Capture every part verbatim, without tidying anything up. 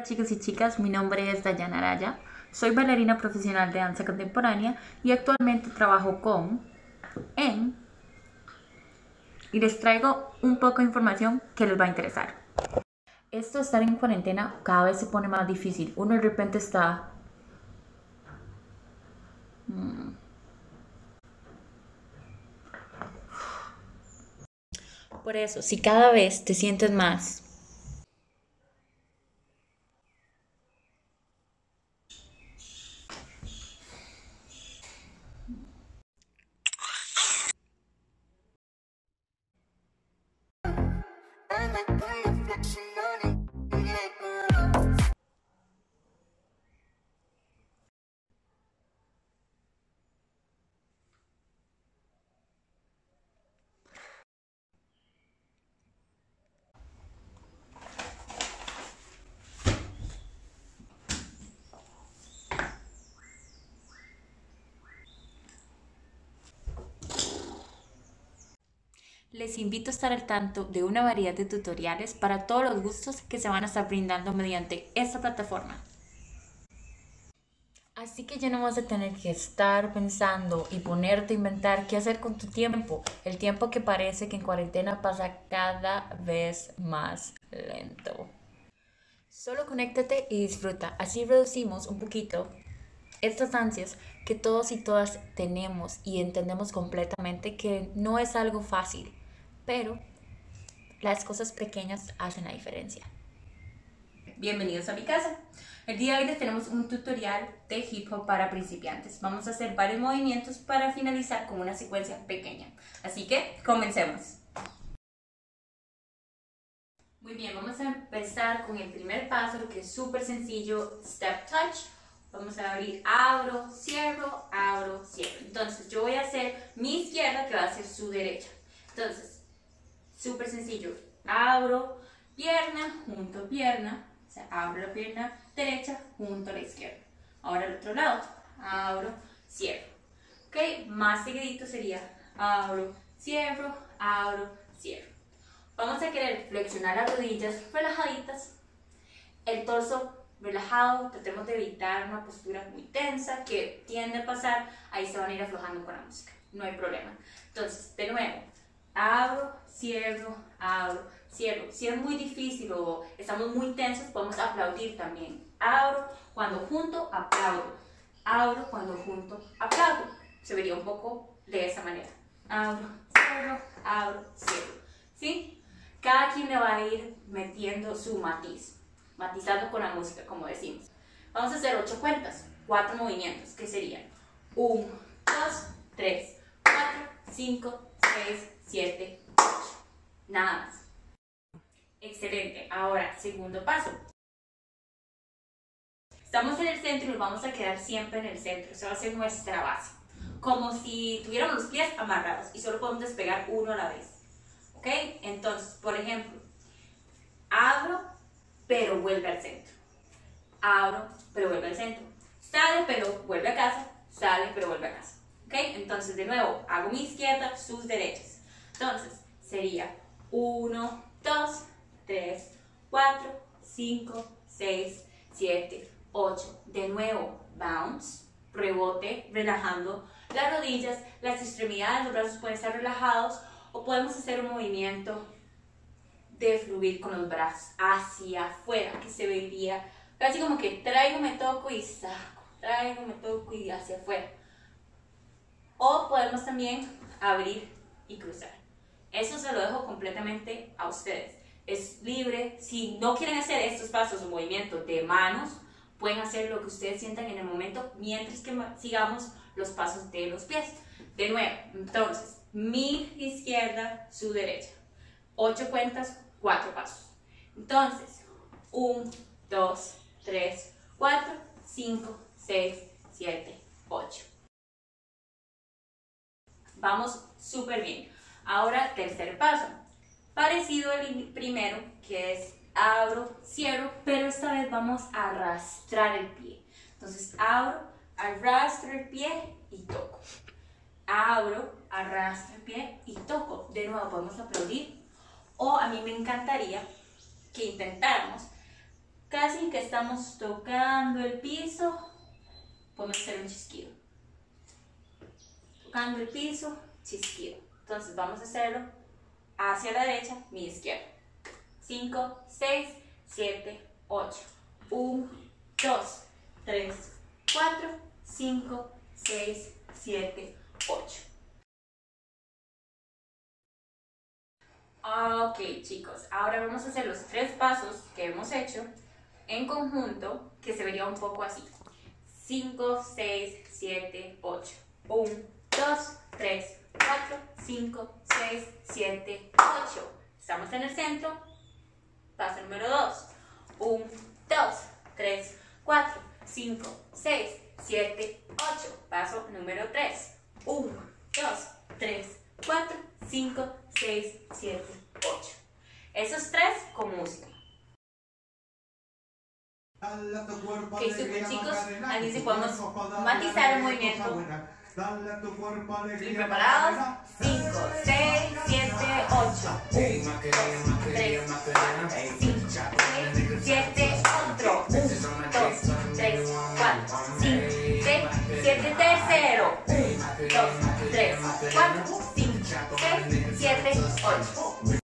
chicos y chicas, mi nombre es Dayana Araya, soy bailarina profesional de danza contemporánea y actualmente trabajo con en y les traigo un poco de información que les va a interesar. Esto de estar en cuarentena cada vez se pone más difícil, uno de repente está... Hmm. Por eso, si cada vez te sientes más les invito a estar al tanto de una variedad de tutoriales para todos los gustos que se van a estar brindando mediante esta plataforma. Así que ya no vas a tener que estar pensando y ponerte a inventar qué hacer con tu tiempo. El tiempo que parece que en cuarentena pasa cada vez más lento. Solo conéctate y disfruta. Así reducimos un poquito estas ansias que todos y todas tenemos y entendemos completamente que no es algo fácil, pero las cosas pequeñas hacen la diferencia. Bienvenidos a mi casa. El día de hoy les tenemos un tutorial de hip hop para principiantes. Vamos a hacer varios movimientos para finalizar con una secuencia pequeña. Así que comencemos. Muy bien, vamos a empezar con el primer paso, que es súper sencillo, step touch. Vamos a abrir, abro, cierro, abro, cierro. Entonces yo voy a hacer mi izquierda, que va a ser su derecha. Entonces, súper sencillo, abro pierna, junto pierna. O sea, abro la pierna derecha junto a la izquierda. Ahora al otro lado, abro, cierro. Ok, más seguidito sería abro, cierro, abro, cierro. Vamos a querer flexionar las rodillas relajaditas, el torso relajado. Tratemos de evitar una postura muy tensa que tiende a pasar, ahí se van a ir aflojando con la música, no hay problema. Entonces, de nuevo, abro, cierro, abro, cierro. Si es muy difícil o estamos muy tensos, podemos aplaudir también. Abro, cuando junto, aplaudo. Abro, cuando junto, aplaudo. Se vería un poco de esa manera. Abro, cierro, abro, cierro. ¿Sí? Cada quien le va a ir metiendo su matiz, matizando con la música, como decimos. Vamos a hacer ocho cuentas, cuatro movimientos, que serían uno, dos, tres, cuatro, cinco, seis, siete, ocho. Nada más. Excelente. Ahora, segundo paso. Estamos en el centro y nos vamos a quedar siempre en el centro. Esa va a ser nuestra base. Como si tuviéramos los pies amarrados y solo podemos despegar uno a la vez. ¿Ok? Entonces, por ejemplo, abro, pero vuelve al centro. Abro, pero vuelve al centro. Sale, pero vuelve a casa. Sale, pero vuelve a casa. ¿Ok? Entonces, de nuevo, hago mi izquierda, sus derechas. Entonces, sería uno, dos, tres, cuatro, cinco, seis, siete, ocho. De nuevo, bounce, rebote, relajando las rodillas, las extremidades, los brazos pueden estar relajados. O podemos hacer un movimiento de fluir con los brazos hacia afuera, que se vería casi como que traigo, me toco y saco, traigo, me toco y hacia afuera. O podemos también abrir y cruzar. Eso se lo dejo completamente a ustedes. Es libre. Si no quieren hacer estos pasos o movimientos de manos, pueden hacer lo que ustedes sientan en el momento mientras que sigamos los pasos de los pies. De nuevo, entonces, mi izquierda, su derecha. Ocho cuentas, cuatro pasos. Entonces, uno, dos, tres, cuatro, cinco, seis, siete, ocho. Vamos súper bien. Ahora, tercer paso. Parecido al primero, que es abro, cierro, pero esta vez vamos a arrastrar el pie. Entonces, abro, arrastro el pie y toco. Abro, arrastro el pie y toco. De nuevo podemos aplaudir. O a mí me encantaría que intentáramos casi que estamos tocando el piso, podemos hacer un chisquido. Tocando el piso, chisquido. Entonces vamos a hacerlo hacia la derecha, mi izquierda. cinco, seis, siete, ocho. uno, dos, tres, cuatro, cinco, seis, siete, ocho. Ok, chicos, ahora vamos a hacer los tres pasos que hemos hecho en conjunto, que se vería un poco así. cinco, seis, siete, ocho. uno, dos, tres, cuatro, cinco, seis, siete, ocho. Estamos en el centro. Paso número dos. uno, dos, tres, cuatro, cinco, seis, siete, ocho. Paso número tres. uno, dos, tres, cuatro, cinco, seis, siete, ocho. Esos tres con música. Ok, super chicos, aquí sí podemos matizar el movimiento. ¿Y preparados? cinco, seis, siete, ocho. uno, dos, tres, cuatro, cinco, seis, siete, otro. uno, dos, tres, cuatro, cinco, seis, siete, tercero. uno, dos, tres, cuatro, cinco, seis, siete, ocho.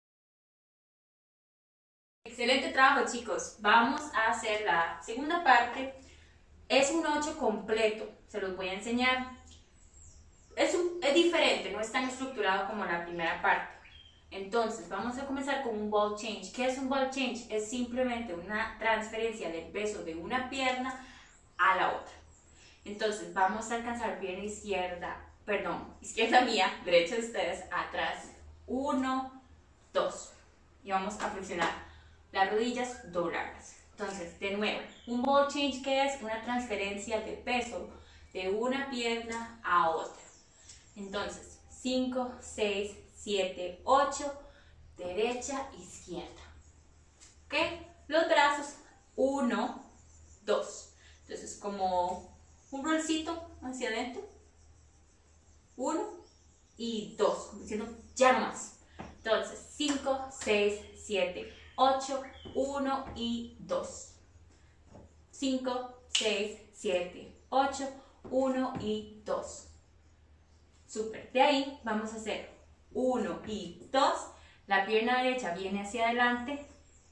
Excelente trabajo, chicos. Vamos a hacer la segunda parte. Es un ocho completo, se los voy a enseñar. Es, un, es diferente, no es tan estructurado como la primera parte. Entonces, vamos a comenzar con un ball change. ¿Qué es un ball change? Es simplemente una transferencia del peso de una pierna a la otra. Entonces, vamos a alcanzar pierna izquierda, perdón, izquierda mía, derecha de ustedes, atrás. uno, dos. Y vamos a flexionar las rodillas, doblarlas. Entonces, de nuevo, un ball change, que es una transferencia de peso de una pierna a otra. Entonces, cinco, seis, siete, ocho, derecha, izquierda. ¿Ok? Los brazos, uno, dos. Entonces, como un rolcito hacia adentro. uno y dos. Como diciendo, ya no más. Entonces, cinco, seis, siete, ocho, uno y dos. cinco, seis, siete, ocho, uno y dos. Súper. De ahí vamos a hacer uno y dos. La pierna derecha viene hacia adelante.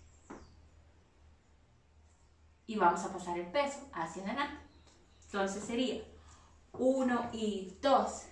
Y vamos a pasar el peso hacia adelante. Entonces sería uno y dos.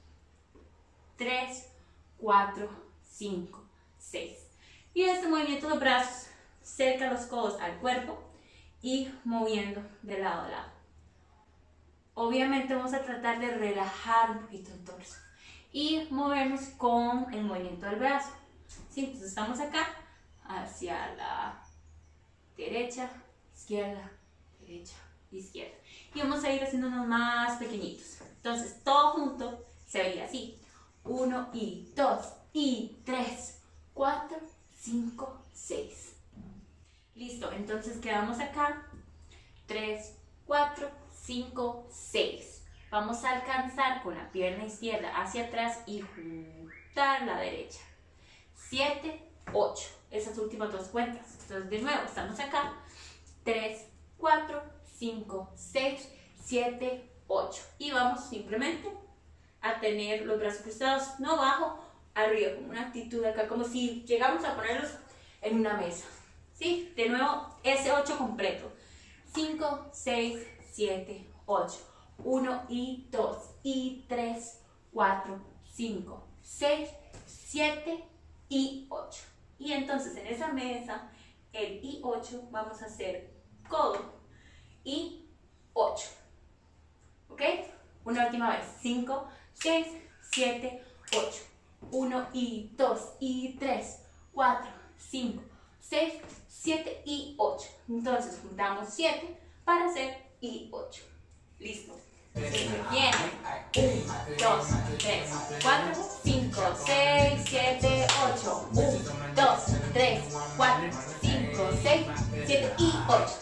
tres, cuatro, cinco, seis. Y este movimiento de los brazos, cerca los codos al cuerpo y moviendo de lado a lado. Obviamente vamos a tratar de relajar un poquito el torso y movernos con el movimiento del brazo. ¿Sí? Entonces estamos acá, hacia la derecha, izquierda, derecha, izquierda. Y vamos a ir haciéndonos más pequeñitos. Entonces todo junto se vería así. uno y dos y tres, cuatro, cinco, seis. Listo, entonces quedamos acá. tres, cuatro, cinco, seis. Vamos a alcanzar con la pierna izquierda hacia atrás y juntar la derecha. siete, ocho. Esas últimas dos cuentas. Entonces de nuevo estamos acá. tres, cuatro, cinco, seis, siete, ocho. Y vamos simplemente a tener los brazos cruzados, no abajo, arriba, como una actitud acá, como si llegamos a ponerlos en una mesa. ¿Sí? De nuevo, ese ocho completo. cinco, seis, siete, ocho. uno y dos y tres, cuatro, cinco, seis, siete y ocho. Y entonces en esa mesa, el y ocho, vamos a hacer codo y ocho. ¿Ok? Una última vez. cinco, seis, siete, ocho. uno y dos y tres, cuatro, cinco, seis, siete y ocho. Entonces juntamos siete para hacer y ocho. Listo. Bien. uno, dos, tres, cuatro, cinco, seis, siete, ocho. uno, dos, tres, cuatro, cinco, seis, siete y ocho.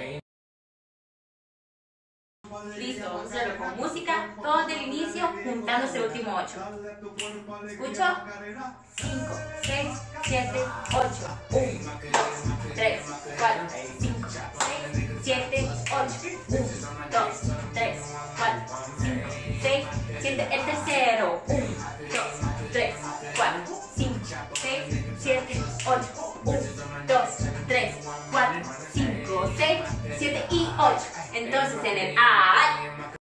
Listo, vamos a hacerlo con música, todo desde el inicio, juntándose el último ocho. ¿Escucho? cinco, seis, siete, ocho. uno, dos, tres, cuatro, cinco, cinco, seis, siete, ocho. uno, dos, tres, cuatro, cinco, seis, siete. El tercero. uno, dos, tres, cuatro, cinco, seis, siete, ocho. uno, dos, tres, cuatro, cinco, seis, siete y ocho. Entonces en el A.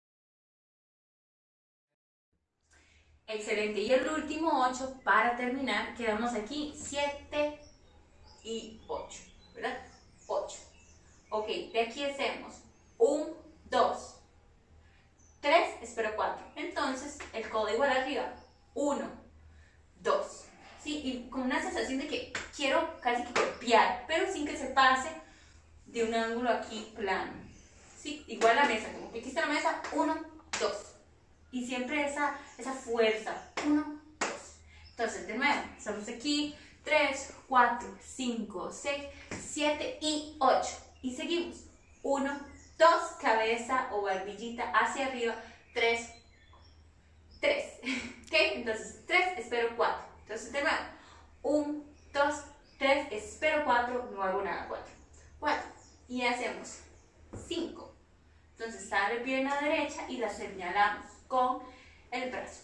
Excelente. Y el último ocho para terminar. Quedamos aquí siete y ocho. ¿Verdad? ocho. Ok, de aquí hacemos uno, dos, tres, espero cuatro. Entonces el codo igual arriba. uno, dos. ¿Sí? Y con una sensación de que quiero casi que copiar, pero sin que se pase de un ángulo aquí plano. ¿Sí? Igual la mesa, como que aquí está la mesa. uno, dos. Y siempre esa, esa fuerza. uno, dos. Entonces, de nuevo, estamos aquí. tres, cuatro, cinco, seis, siete y ocho. Y seguimos. uno, dos, cabeza o barbillita hacia arriba. tres, tres. ¿Ok? Entonces, tres, espero cuatro. Entonces, de nuevo. uno, dos, tres, espero cuatro. No hago nada. cuatro. cuatro. Y hacemos cinco. Entonces, sale pierna derecha y la señalamos con el brazo.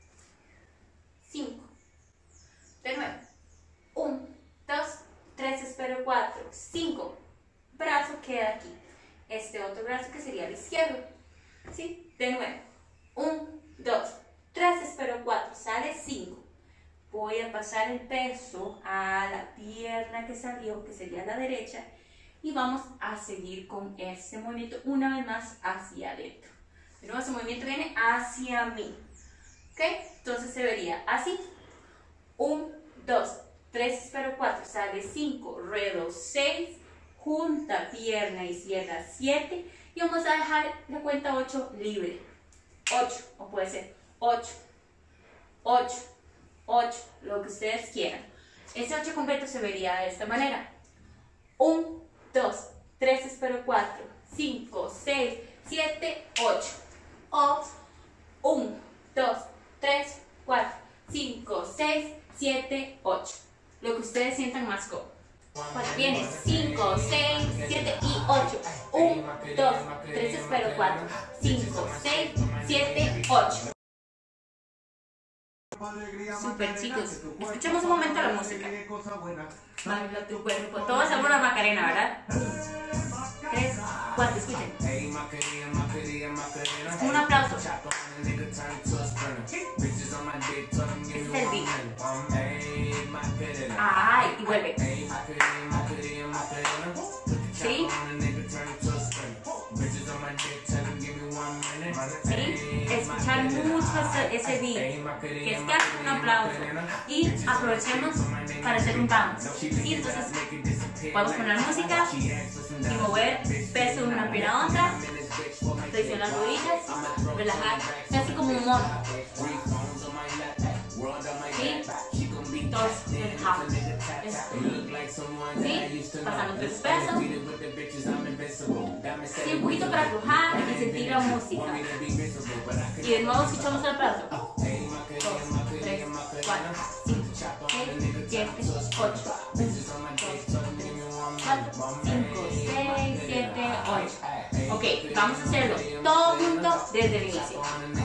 cinco. De nuevo. uno, dos, tres, espero cuatro. cinco. Brazo queda aquí. Este otro brazo que sería el izquierdo. ¿Sí? De nuevo. uno, dos, tres, espero cuatro. Sale cinco. Voy a pasar el peso a la pierna que salió, que sería la derecha. Y vamos a seguir con este movimiento una vez más hacia adentro. De nuevo, ese movimiento viene hacia mí. ¿Ok? Entonces se vería así. uno, dos, tres, espero cuatro. Sale cinco, ruedo seis, junta pierna y cierra siete. Y vamos a dejar la cuenta ocho libre. ocho, o puede ser ocho, ocho, ocho, lo que ustedes quieran. Ese ocho completo se vería de esta manera. uno, dos, tres, espero cuatro, cinco, seis, siete, ocho. O uno, dos, tres, cuatro, cinco, seis, siete, ocho. Lo que ustedes sientan más cómodo. Cuando viene cinco, seis, siete y ocho. uno, dos, tres, espero cuatro, cinco, seis, siete, ocho. Super, chicos. Escuchemos un momento la música. Baila tu cuerpo. Todos hacemos la Macarena, ¿verdad? tres, cuatro, escuchen. Un aplauso. Ese es el beat. Ay, y vuelve. ¿Sí? ¿Sí? Escuchar mucho ese, ese beat, que es casi un aplauso. Y aprovechemos para hacer un bounce. ¿Sí? Entonces, podemos poner música y mover peso de una pierna a otra. Flexionar las rodillas, relajar, casi como un mono. ¿Sí? Todos relajamos. ¿Sí? Pasando tres pesos. Sí, un poquito para aflojar y sentir la música. Y de nuevo escuchamos el aplauso. dos, tres, cuatro, cinco, seis, siete, ocho. cuatro, cinco, seis, siete, ocho. Ok, vamos a hacerlo todo junto desde el inicio.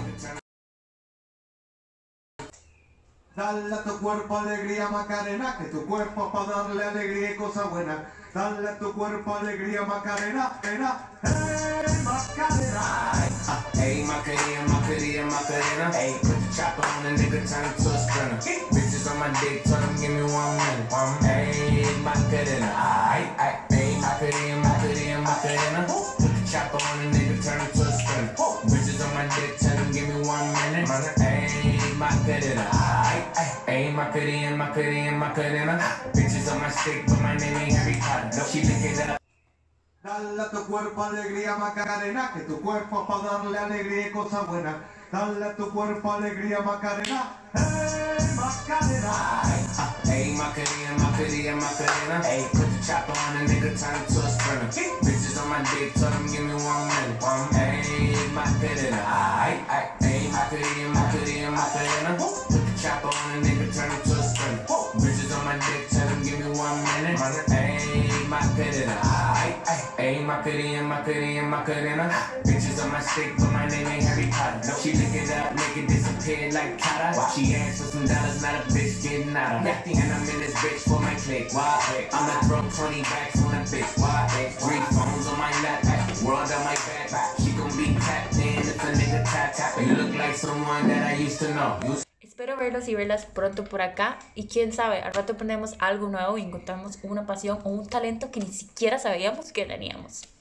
Dale a tu cuerpo alegría Macarena, que tu cuerpo es para darle alegría y cosas buenas. Dale a tu cuerpo alegría Macarena, pena, hey Macarena. Hey Macarena, Macarena, Macarena. Hey, put the chopper on the nigga, turn it to a sprinter. Bitches on my dick, tell them give me one minute. Um, hey Macarena, ay, ay. Hey Macarena, Macarena, Macarena. Put the chopper on the nigga, turn it to a sprinter. Bitches on my dick, tell them give me one minute. Hey Macarena, ay. Hey, Macarena, Macarena, Macarena. Bitches on my stick, but my name ain't Harry Potter. No, she lick it up. Dale a tu cuerpo alegría Macarena, que tu cuerpo es para darle alegría y cosas buenas. Dale a tu cuerpo alegría Macarena, hey Macarena. Hey, Macarena, Macarena, Macarena. Hey, put the chopper on the nigga, turn it to a sprinter. Bitches on my dick, tell them give me one minute. Um, hey, Macarena, ay, ay. Hey, Macarena, Macarena, Macarena. Chopper on a nigga, turn it to a sprinter. Bitches on my dick, tell them give me one minute. Hey, Macarena, ay, ay. Ayy, Macarena, Macarena, Macarena. Bitches on my stick, but my name ain't Harry Potter. No, she lick it up, make it disappear like Kata. She asked for some dollars, not a bitch getting out of. And I'm in this bitch for my click. Why? I'ma throw twenty backs on a bitch. Why? Three phones on my lap, world on my back. She gon' be tapped in if a nigga tap tap. You look like someone that I used to know. You Espero verlos y verlas pronto por acá y quién sabe, al rato ponemos algo nuevo y encontramos una pasión o un talento que ni siquiera sabíamos que teníamos.